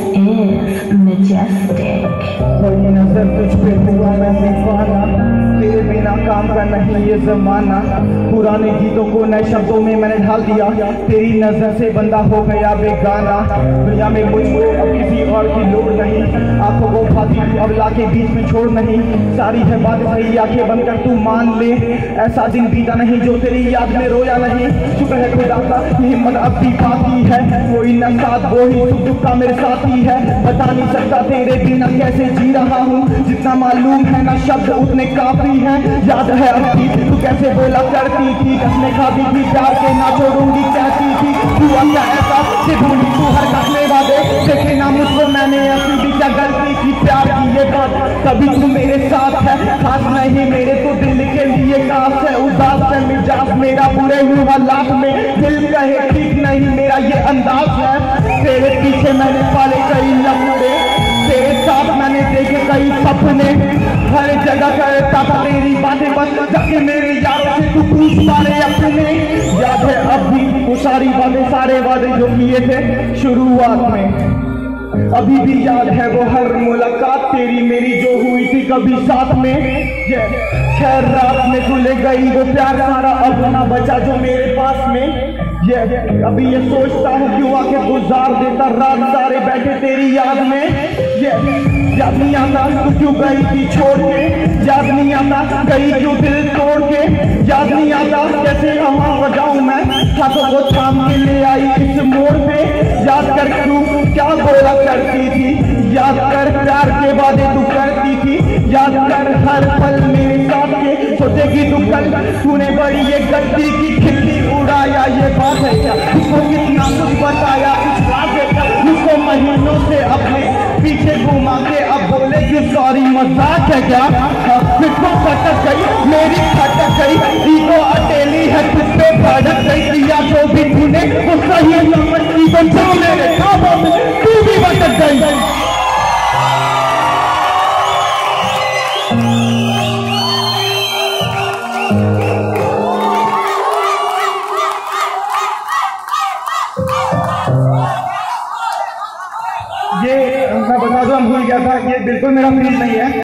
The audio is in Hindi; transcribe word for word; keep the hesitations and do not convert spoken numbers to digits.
is majestic. कोई नजर तुझ पे हुआ मैं दीवाना, तेरे बिना काम का नहीं ये जमाना। पुराने गीतों को नए शब्दों में मैंने ढाल दिया, तेरी नजर से बंदा हो गया बेगाना। दुनिया में मुझको अब किसी और की लोड़ नहीं, आंखों को खाती तू अब लाके बीच में छोड़ नहीं। सारी है बातें सही, आंखें बंद कर तू मान ले, ऐसा दिन बीता नहीं जो तेरी याद में रोया नहीं। शुक्र है खुदा का हिम्मत अब भी बाकी है, कोई न साथ वो ही सुख दुख का मेरे साथी है। बता नहीं सकता तेरे बिना कैसे जी रहा हूँ, जितना मालूम है ना शब्द उतने काफी है। याद है अब भी तू कैसे बोला करती थी, कसमें खाती थी प्यार के ना छोड़ूंगी कहती थी। हुआ क्या ऐसा कि भूली तू हर कसमें वादे, देखे ना मुझको मैंने ऐसी भी क्या गलती की। प्यार की ये बात कभी तू मेरे साथ है, खास नहीं मेरे तो दिल के लिए खास है। उदास है मिजाज मेरा बुरे हुए हालात में, दिल कहे ठीक नहीं मेरा ये अंदाज है। तेरे पीछे मैंने पाले कई लम्हे, तेरे साथ मैंने देखे कई सपने, हर जगह करता था तेरी बातें बस, जबकि मेरे यारों से तू पूछ पाले अपने। याद है अब भी वो सारी बातें सारे वादे जो किए थे शुरुआत में, अभी भी याद है वो हर मुलाकात तेरी मेरी जो हुई थी कभी साथ में। ये खैर रात में तू ले गई वो प्यार सारा, अब ना बचा जो मेरे पास में। ये अभी ये सोचता हूँ क्यों आके गुजार देता रात सारे बैठे तेरी याद में। ये याद नहीं आता तू क्यों गई थी छोड़ के, याद नहीं आता गई क्यों दिल तोड़ के, याद नहीं आता कैसे वहाँ बजाऊं मैं हाथों को थाम के ले आई इस मोड़ पे। याद कर तू क्या बोला करती थी, याद कर प्यार के वादे तू करती थी, याद कर हर पल मेरे साथ के सोचेगी तू कल तूने बड़ी ये गलती की। खिल्ली उड़ाया ये बात है क्या, उसको कितना कुछ बताया कुछ बात है क्या, मुझको महीनों से अपने पीछे घुमा के अब बोले कि सॉरी मजाक है क्या। फिर तो खटक गई मेरी खटक गई, ईगो अकेली है तुझ पे भड़क गई। दिया जो भी तूने वो सही समझती तो जो मेरे ख्वाबों में तू भी भटक गई। ये मैं बता दूं, भूल गया था, ये बिल्कुल मेरा फील नहीं है।